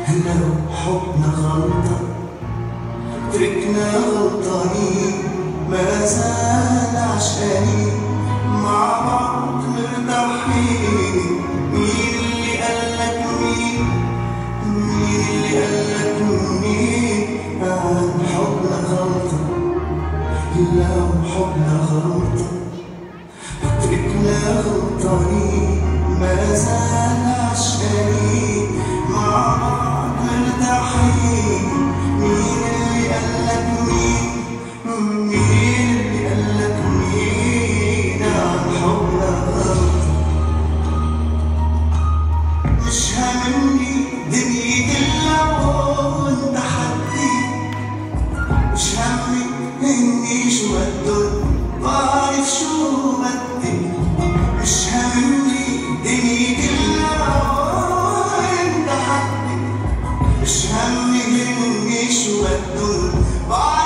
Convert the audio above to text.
لو حبنا غلطة تركنا غلطانين، ما زال عشانين مع بعض مرتاحين. مين اللي قالك مين؟ مين اللي قالك مين؟ عن حبنا غلطة، لو حبنا غلطة تركنا غلطانين، ما زال عشانين مع بعض مرتاحين. مين اللي قالك مين؟ مين اللي قالك مين؟ عن حبنا غلطة. مش هاممني دنيا اللون تحدي، مش همي اني شو الدنيا بعرف شو بدي. مش هاممني دنيا اللون تحدي، مش همي اني شو الدنيا بعرف